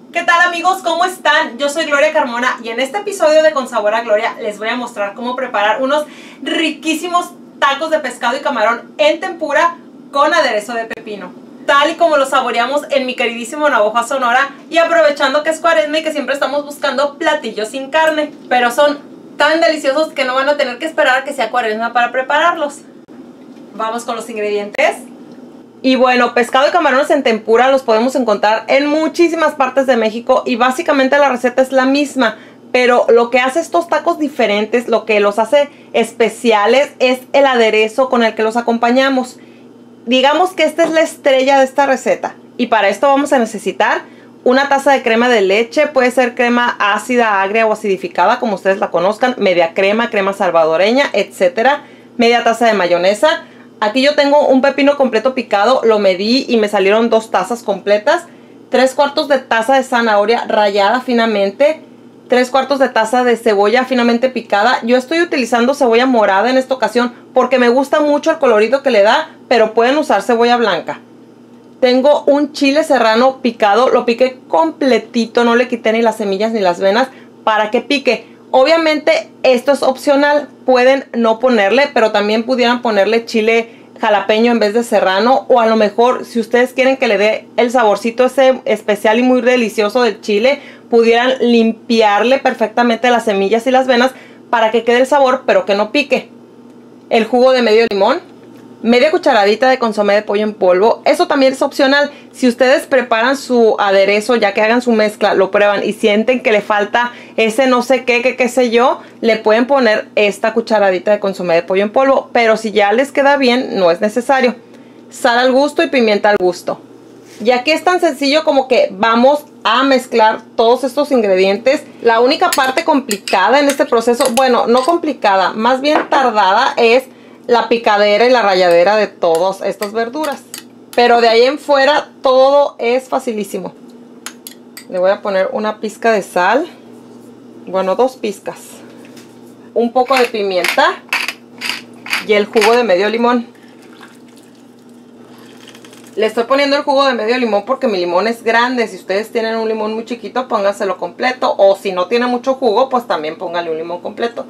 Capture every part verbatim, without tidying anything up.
¿Qué tal amigos? ¿Cómo están? Yo soy Gloria Carmona y en este episodio de Con Sabor a Gloria les voy a mostrar cómo preparar unos riquísimos tacos de pescado y camarón en tempura con aderezo de pepino, tal y como los saboreamos en mi queridísimo Navojoa, Sonora, y aprovechando que es cuaresma y que siempre estamos buscando platillos sin carne, pero son tan deliciosos que no van a tener que esperar a que sea cuaresma para prepararlos. Vamos con los ingredientes. Y bueno, pescado y camarones en tempura los podemos encontrar en muchísimas partes de México y básicamente la receta es la misma, pero lo que hace estos tacos diferentes, lo que los hace especiales es el aderezo con el que los acompañamos. Digamos que esta es la estrella de esta receta y para esto vamos a necesitar una taza de crema de leche, puede ser crema ácida, agria o acidificada como ustedes la conozcan, media crema, crema salvadoreña, etcétera, media taza de mayonesa. Aquí yo tengo un pepino completo picado, lo medí y me salieron dos tazas completas. Tres cuartos de taza de zanahoria rallada finamente. Tres cuartos de taza de cebolla finamente picada. Yo estoy utilizando cebolla morada en esta ocasión porque me gusta mucho el colorido que le da, pero pueden usar cebolla blanca. Tengo un chile serrano picado, lo piqué completito, no le quité ni las semillas ni las venas para que pique. Obviamente esto es opcional, pueden no ponerle, pero también pudieran ponerle chile jalapeño en vez de serrano, o a lo mejor si ustedes quieren que le dé el saborcito ese especial y muy delicioso del chile, pudieran limpiarle perfectamente las semillas y las venas para que quede el sabor pero que no pique. El jugo de medio limón, media cucharadita de consomé de pollo en polvo, eso también es opcional. Si ustedes preparan su aderezo, ya que hagan su mezcla, lo prueban y sienten que le falta ese no sé qué, que qué sé yo, le pueden poner esta cucharadita de consomé de pollo en polvo, pero si ya les queda bien, no es necesario. Sal al gusto y pimienta al gusto. Y aquí es tan sencillo como que vamos a mezclar todos estos ingredientes. La única parte complicada en este proceso, bueno, no complicada, más bien tardada, es la picadera y la ralladera de todas estas verduras. Pero de ahí en fuera todo es facilísimo. Le voy a poner una pizca de sal. Bueno, dos pizcas. Un poco de pimienta. Y el jugo de medio limón. Le estoy poniendo el jugo de medio limón porque mi limón es grande. Si ustedes tienen un limón muy chiquito, pónganselo completo. O si no tiene mucho jugo, pues también pónganle un limón completo.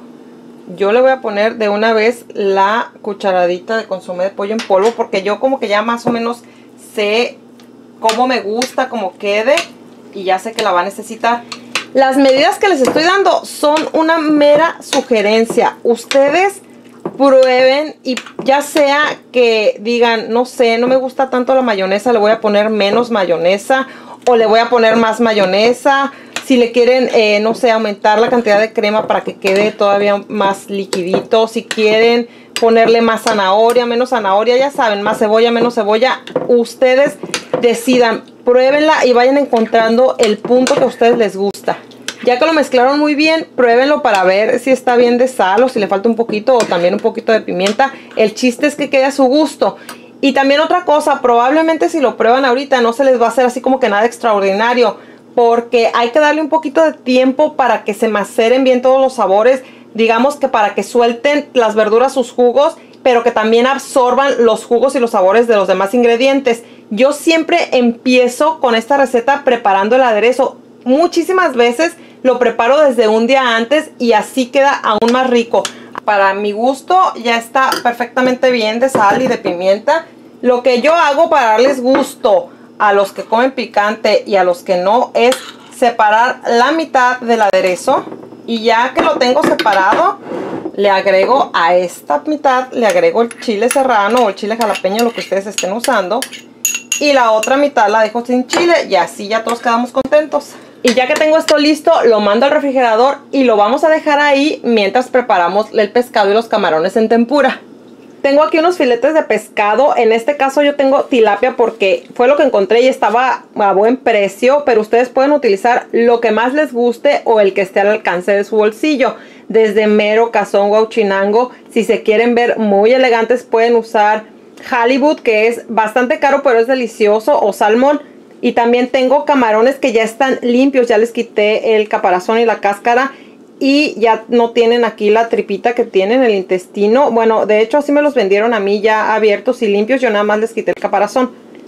Yo le voy a poner de una vez la cucharadita de consomé de pollo en polvo porque yo como que ya más o menos sé cómo me gusta, cómo quede y ya sé que la va a necesitar. Las medidas que les estoy dando son una mera sugerencia. Ustedes prueben y ya sea que digan, no sé, no me gusta tanto la mayonesa, le voy a poner menos mayonesa o le voy a poner más mayonesa. Si le quieren, eh, no sé, aumentar la cantidad de crema para que quede todavía más liquidito. Si quieren ponerle más zanahoria, menos zanahoria, ya saben, más cebolla, menos cebolla. Ustedes decidan, pruébenla y vayan encontrando el punto que a ustedes les gusta. Ya que lo mezclaron muy bien, pruébenlo para ver si está bien de sal o si le falta un poquito o también un poquito de pimienta. El chiste es que quede a su gusto. Y también otra cosa, probablemente si lo prueban ahorita no se les va a hacer así como que nada extraordinario, porque hay que darle un poquito de tiempo para que se maceren bien todos los sabores, digamos que para que suelten las verduras sus jugos, pero que también absorban los jugos y los sabores de los demás ingredientes. Yo siempre empiezo con esta receta preparando el aderezo. Muchísimas veces lo preparo desde un día antes y así queda aún más rico. Para mi gusto ya está perfectamente bien de sal y de pimienta. Lo que yo hago para darles gusto a los que comen picante y a los que no es separar la mitad del aderezo y ya que lo tengo separado le agrego a esta mitad, le agrego el chile serrano o el chile jalapeño, lo que ustedes estén usando, y la otra mitad la dejo sin chile y así ya todos quedamos contentos. Y ya que tengo esto listo, lo mando al refrigerador y lo vamos a dejar ahí mientras preparamos el pescado y los camarones en tempura. Tengo aquí unos filetes de pescado, en este caso yo tengo tilapia porque fue lo que encontré y estaba a buen precio, pero ustedes pueden utilizar lo que más les guste o el que esté al alcance de su bolsillo, desde mero, cazón, guauchinango. Si se quieren ver muy elegantes pueden usar halibut, que es bastante caro pero es delicioso, o salmón. Y también tengo camarones que ya están limpios, ya les quité el caparazón y la cáscara y ya no tienen aquí la tripita que tienen, el intestino. Bueno, de hecho así me los vendieron a mí ya abiertos y limpios, yo nada más les quité el caparazón.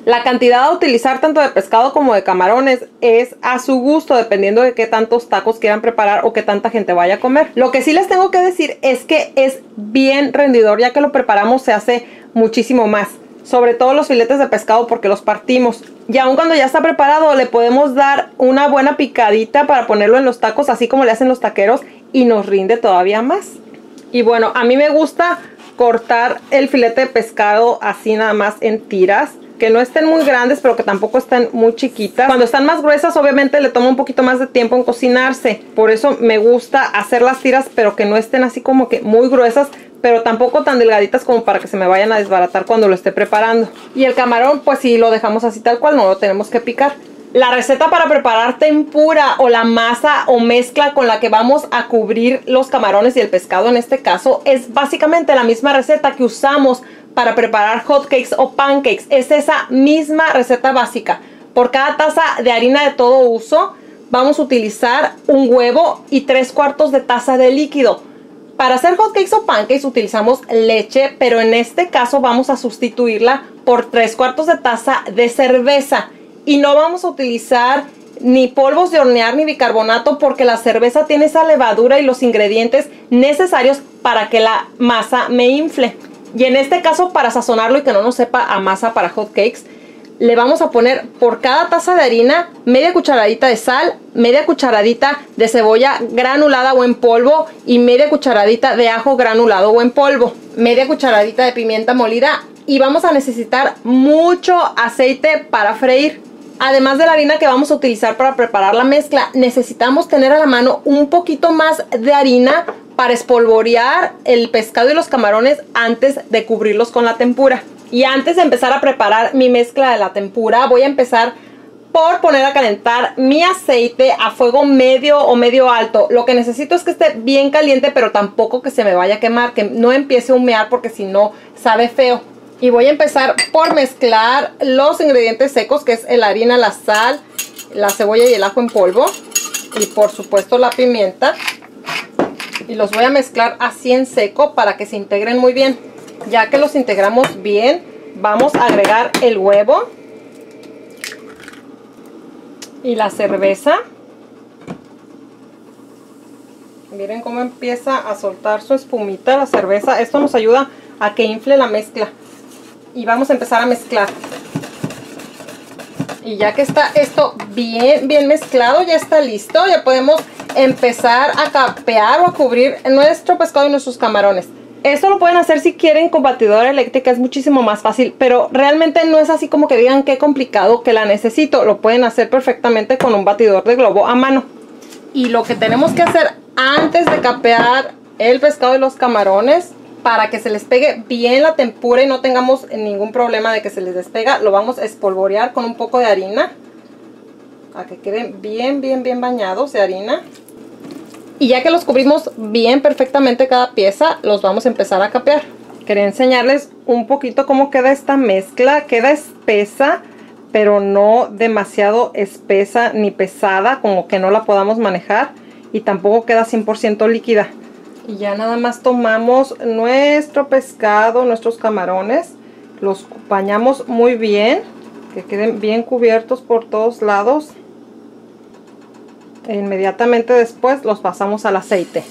La cantidad a utilizar tanto de pescado como de camarones es a su gusto, dependiendo de qué tantos tacos quieran preparar o qué tanta gente vaya a comer. Lo que sí les tengo que decir es que es bien rendidor, ya que lo preparamos se hace muchísimo más. Sobre todo los filetes de pescado porque los partimos. Y aun cuando ya está preparado le podemos dar una buena picadita para ponerlo en los tacos, así como le hacen los taqueros, y nos rinde todavía más. Y bueno, a mí me gusta cortar el filete de pescado así nada más en tiras, que no estén muy grandes pero que tampoco estén muy chiquitas. Cuando están más gruesas obviamente le toma un poquito más de tiempo en cocinarse, por eso me gusta hacer las tiras pero que no estén así como que muy gruesas, pero tampoco tan delgaditas como para que se me vayan a desbaratar cuando lo esté preparando. Y el camarón pues si lo dejamos así tal cual, no lo tenemos que picar. La receta para preparar tempura o la masa o mezcla con la que vamos a cubrir los camarones y el pescado en este caso es básicamente la misma receta que usamos para preparar hot cakes o pancakes. Es esa misma receta básica. Por cada taza de harina de todo uso vamos a utilizar un huevo y tres cuartos de taza de líquido. Para hacer hot cakes o pancakes utilizamos leche, pero en este caso vamos a sustituirla por tres cuartos de taza de cerveza. Y no vamos a utilizar ni polvos de hornear ni bicarbonato porque la cerveza tiene esa levadura y los ingredientes necesarios para que la masa me infle. Y en este caso, para sazonarlo y que no nos sepa a masa para hot cakes, le vamos a poner por cada taza de harina media cucharadita de sal, media cucharadita de cebolla granulada o en polvo y media cucharadita de ajo granulado o en polvo, media cucharadita de pimienta molida, y vamos a necesitar mucho aceite para freír. Además de la harina que vamos a utilizar para preparar la mezcla, necesitamos tener a la mano un poquito más de harina para espolvorear el pescado y los camarones antes de cubrirlos con la tempura. Y antes de empezar a preparar mi mezcla de la tempura, voy a empezar por poner a calentar mi aceite a fuego medio o medio alto. Lo que necesito es que esté bien caliente, pero tampoco que se me vaya a quemar, que no empiece a humear porque si no sabe feo. Y voy a empezar por mezclar los ingredientes secos, que es la harina, la sal, la cebolla y el ajo en polvo. Y por supuesto la pimienta. Y los voy a mezclar así en seco para que se integren muy bien. Ya que los integramos bien, vamos a agregar el huevo. Y la cerveza. Miren cómo empieza a soltar su espumita la cerveza. Esto nos ayuda a que infle la mezcla. Y vamos a empezar a mezclar. Y ya que está esto bien, bien mezclado, ya está listo. Ya podemos empezar a capear o a cubrir nuestro pescado y nuestros camarones. Esto lo pueden hacer si quieren con batidora eléctrica, es muchísimo más fácil. Pero realmente no es así como que digan qué complicado, que la necesito. Lo pueden hacer perfectamente con un batidor de globo a mano. Y lo que tenemos que hacer antes de capear el pescado y los camarones, para que se les pegue bien la tempura y no tengamos ningún problema de que se les despega, lo vamos a espolvorear con un poco de harina, a que queden bien, bien, bien bañados de harina. Y ya que los cubrimos bien perfectamente cada pieza, los vamos a empezar a capear. Quería enseñarles un poquito cómo queda esta mezcla. Queda espesa, pero no demasiado espesa ni pesada, como que no la podamos manejar. Y tampoco queda cien por ciento líquida. Y ya nada más tomamos nuestro pescado, nuestros camarones, los bañamos muy bien, que queden bien cubiertos por todos lados. E inmediatamente después los pasamos al aceite.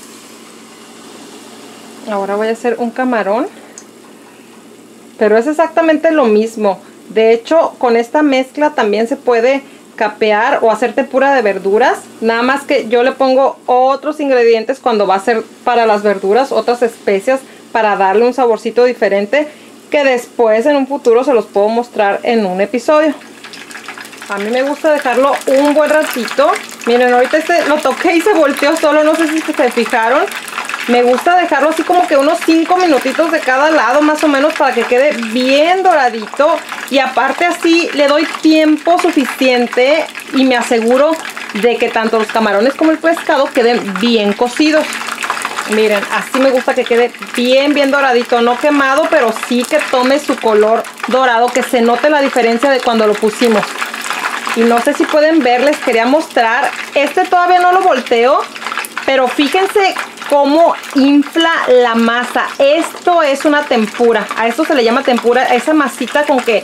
Ahora voy a hacer un camarón, pero es exactamente lo mismo. De hecho, con esta mezcla también se puede capear o hacer tempura de verduras, nada más que yo le pongo otros ingredientes cuando va a ser para las verduras, otras especias para darle un saborcito diferente, que después en un futuro se los puedo mostrar en un episodio. A mí me gusta dejarlo un buen ratito. Miren, ahorita este lo toqué y se volteó solo, no sé si se fijaron. Me gusta dejarlo así como que unos cinco minutitos de cada lado más o menos, para que quede bien doradito. Y aparte así le doy tiempo suficiente y me aseguro de que tanto los camarones como el pescado queden bien cocidos. Miren, así me gusta que quede bien, bien doradito. No quemado, pero sí que tome su color dorado, que se note la diferencia de cuando lo pusimos. Y no sé si pueden ver, les quería mostrar. Este todavía no lo volteo, pero fíjense cómo infla la masa. Esto es una tempura. A esto se le llama tempura. Esa masita con que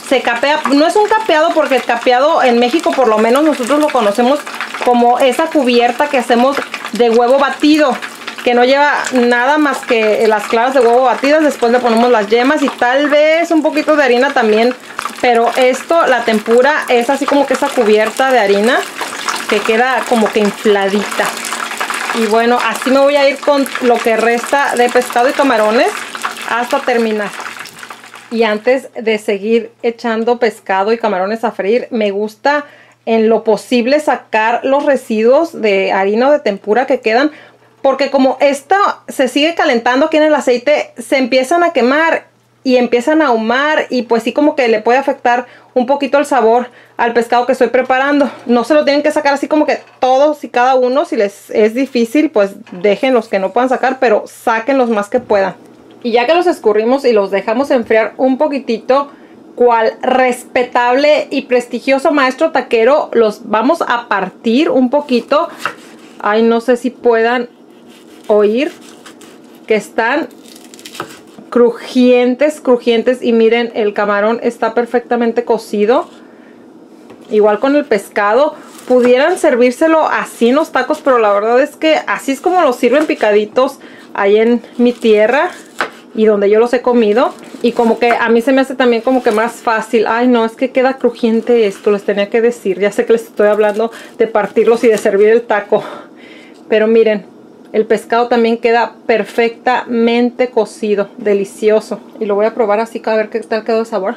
se capea. No es un capeado porque el capeado en México por lo menos nosotros lo conocemos como esa cubierta que hacemos de huevo batido, que no lleva nada más que las claras de huevo batidas. Después le ponemos las yemas y tal vez un poquito de harina también. Pero esto, la tempura, es así como que esa cubierta de harina que queda como que infladita. Y bueno, así me voy a ir con lo que resta de pescado y camarones hasta terminar. Y antes de seguir echando pescado y camarones a freír, me gusta en lo posible sacar los residuos de harina o de tempura que quedan. Porque como esto se sigue calentando aquí en el aceite, se empiezan a quemar y empiezan a ahumar y pues sí como que le puede afectar un poquito el sabor al pescado que estoy preparando. No se lo tienen que sacar así como que todos y cada uno. Si les es difícil, pues dejen los que no puedan sacar, pero saquen los más que puedan. Y ya que los escurrimos y los dejamos enfriar un poquitito, cual respetable y prestigioso maestro taquero, los vamos a partir un poquito. Ay, no sé si puedan oír que están crujientes, crujientes. Y miren, el camarón está perfectamente cocido. Igual con el pescado. Pudieran servírselo así en los tacos, pero la verdad es que así es como los sirven picaditos ahí en mi tierra y donde yo los he comido. Y como que a mí se me hace también como que más fácil. Ay, no, es que queda crujiente esto, les tenía que decir. Ya sé que les estoy hablando de partirlos y de servir el taco, pero miren, el pescado también queda perfectamente cocido, delicioso. Y lo voy a probar así, a ver qué tal quedó el sabor.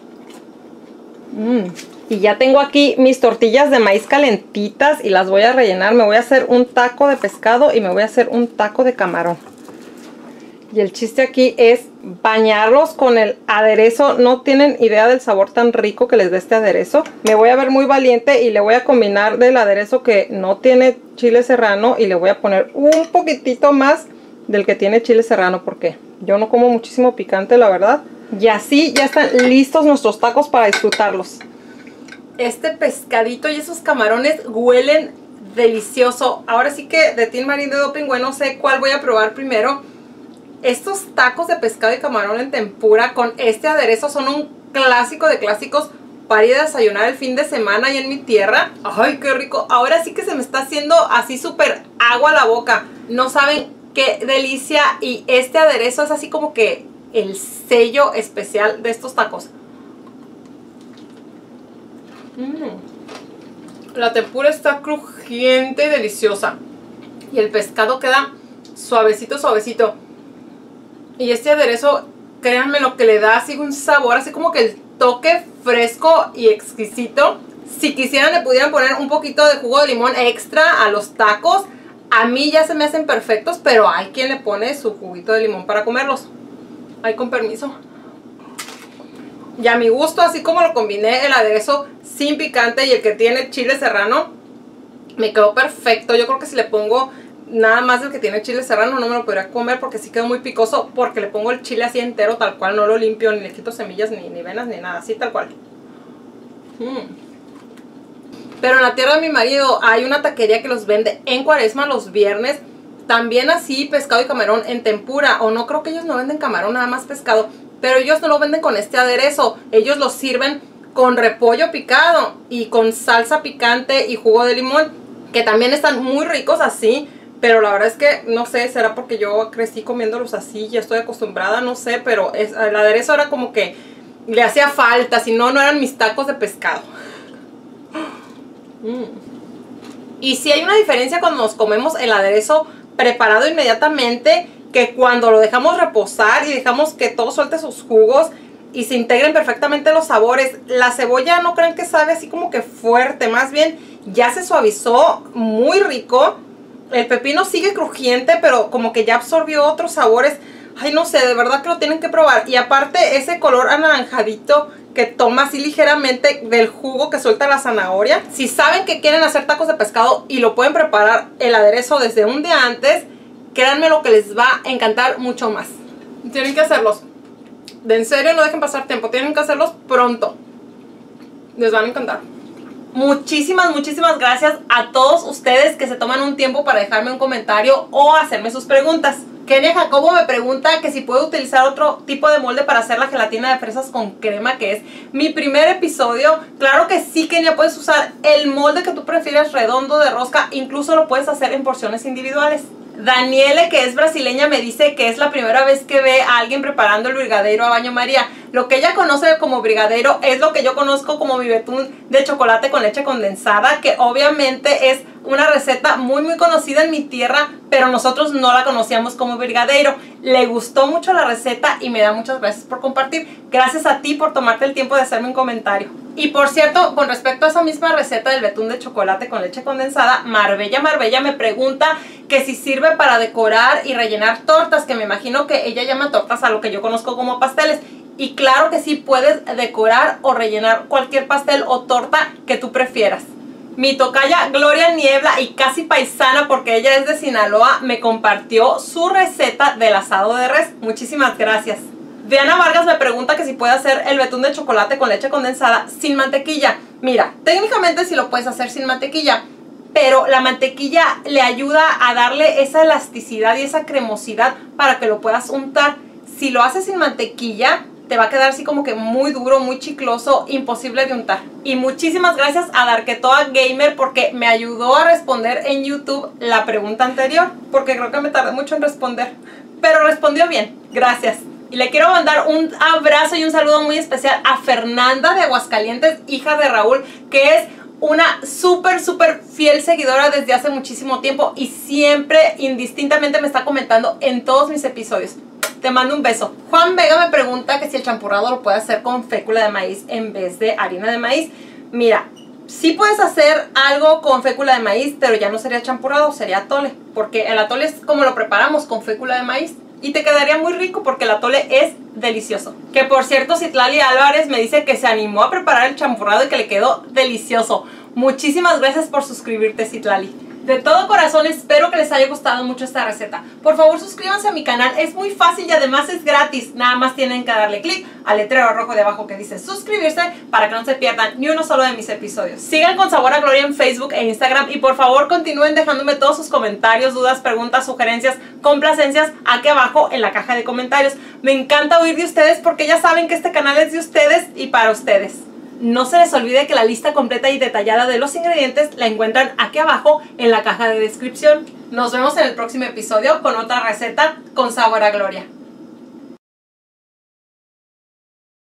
Mm. Y ya tengo aquí mis tortillas de maíz calentitas y las voy a rellenar. Me voy a hacer un taco de pescado y me voy a hacer un taco de camarón. Y el chiste aquí es bañarlos con el aderezo. No tienen idea del sabor tan rico que les da este aderezo. Me voy a ver muy valiente y le voy a combinar del aderezo que no tiene chile serrano. Y le voy a poner un poquitito más del que tiene chile serrano, porque yo no como muchísimo picante, la verdad. Y así ya están listos nuestros tacos para disfrutarlos. Este pescadito y esos camarones huelen delicioso. Ahora sí que de Tin Marín de Dopingüe no sé cuál voy a probar primero. Estos tacos de pescado y camarón en tempura con este aderezo son un clásico de clásicos para ir a desayunar el fin de semana ahí en mi tierra. ¡Ay, qué rico! Ahora sí que se me está haciendo así súper agua a la boca. No saben qué delicia. Y este aderezo es así como que el sello especial de estos tacos. Mm. La tempura está crujiente y deliciosa. Y el pescado queda suavecito, suavecito. Y este aderezo, créanme, lo que le da así un sabor, así como que el toque fresco y exquisito. Si quisieran le pudieran poner un poquito de jugo de limón extra a los tacos. A mí ya se me hacen perfectos, pero hay quien le pone su juguito de limón para comerlos. Ay, con permiso. Y a mi gusto, así como lo combiné el aderezo sin picante y el que tiene chile serrano, me quedó perfecto. Yo creo que si le pongo nada más del que tiene chile serrano no me lo podría comer porque sí quedó muy picoso, porque le pongo el chile así entero, tal cual, no lo limpio, ni le quito semillas, ni, ni venas, ni nada, así tal cual. Mm. Pero en la tierra de mi marido hay una taquería que los vende en Cuaresma los viernes, también así pescado y camarón en tempura, o no, creo que ellos no venden camarón, nada más pescado, pero ellos no lo venden con este aderezo, ellos lo sirven con repollo picado y con salsa picante y jugo de limón, que también están muy ricos así. Pero la verdad es que, no sé, será porque yo crecí comiéndolos así, ya estoy acostumbrada, no sé, pero es, el aderezo era como que le hacía falta, si no, no eran mis tacos de pescado. Mm. Y sí hay una diferencia cuando nos comemos el aderezo preparado inmediatamente, que cuando lo dejamos reposar y dejamos que todo suelte sus jugos y se integren perfectamente los sabores. La cebolla no crean que sabe así como que fuerte, más bien ya se suavizó, muy rico. El pepino sigue crujiente, pero como que ya absorbió otros sabores. Ay, no sé, de verdad que lo tienen que probar. Y aparte, ese color anaranjadito que toma así ligeramente del jugo que suelta la zanahoria. Si saben que quieren hacer tacos de pescado y lo pueden preparar el aderezo desde un día antes, créanme lo que les va a encantar mucho más. Tienen que hacerlos. De en serio, no dejen pasar tiempo. Tienen que hacerlos pronto. Les van a encantar. Muchísimas, muchísimas gracias a todos ustedes que se toman un tiempo para dejarme un comentario o hacerme sus preguntas. Kenia Jacobo me pregunta que si puedo utilizar otro tipo de molde para hacer la gelatina de fresas con crema, que es mi primer episodio. Claro que sí, Kenia, puedes usar el molde que tú prefieras, redondo, de rosca, incluso lo puedes hacer en porciones individuales. Daniele, que es brasileña, me dice que es la primera vez que ve a alguien preparando el brigadeiro a baño María. Lo que ella conoce como brigadeiro es lo que yo conozco como mi betún de chocolate con leche condensada, que obviamente es una receta muy muy conocida en mi tierra, pero nosotros no la conocíamos como brigadeiro. Le gustó mucho la receta y me da muchas gracias por compartir. Gracias a ti por tomarte el tiempo de hacerme un comentario. Y por cierto, con respecto a esa misma receta del betún de chocolate con leche condensada, Marbella Marbella me pregunta que si sirve para decorar y rellenar tortas, que me imagino que ella llama tortas a lo que yo conozco como pasteles. Y claro que sí, puedes decorar o rellenar cualquier pastel o torta que tú prefieras. Mi tocaya Gloria Niebla, y casi paisana porque ella es de Sinaloa, me compartió su receta del asado de res. Muchísimas gracias. Diana Vargas me pregunta que si puede hacer el betún de chocolate con leche condensada sin mantequilla. Mira, técnicamente sí lo puedes hacer sin mantequilla, pero la mantequilla le ayuda a darle esa elasticidad y esa cremosidad para que lo puedas untar. Si lo haces sin mantequilla, te va a quedar así como que muy duro, muy chicloso, imposible de untar. Y muchísimas gracias a Darketoa Gamer porque me ayudó a responder en YouTube la pregunta anterior, porque creo que me tardé mucho en responder, pero respondió bien. Gracias. Y le quiero mandar un abrazo y un saludo muy especial a Fernanda de Aguascalientes, hija de Raúl, que es una súper, súper fiel seguidora desde hace muchísimo tiempo y siempre, indistintamente, me está comentando en todos mis episodios. Te mando un beso. Juan Vega me pregunta que si el champurrado lo puede hacer con fécula de maíz en vez de harina de maíz. Mira, sí puedes hacer algo con fécula de maíz, pero ya no sería champurrado, sería atole. Porque el atole es como lo preparamos, con fécula de maíz. Y te quedaría muy rico porque el atole es delicioso. Que por cierto, Citlali Álvarez me dice que se animó a preparar el champurrado y que le quedó delicioso. Muchísimas gracias por suscribirte, Citlali. De todo corazón espero que les haya gustado mucho esta receta. Por favor, suscríbanse a mi canal, es muy fácil y además es gratis. Nada más tienen que darle clic al letrero rojo de abajo que dice suscribirse para que no se pierdan ni uno solo de mis episodios. Sigan con Sabor a Gloria en Facebook e Instagram y por favor continúen dejándome todos sus comentarios, dudas, preguntas, sugerencias, complacencias aquí abajo en la caja de comentarios. Me encanta oír de ustedes porque ya saben que este canal es de ustedes y para ustedes. No se les olvide que la lista completa y detallada de los ingredientes la encuentran aquí abajo en la caja de descripción. Nos vemos en el próximo episodio con otra receta con Sabor a Gloria.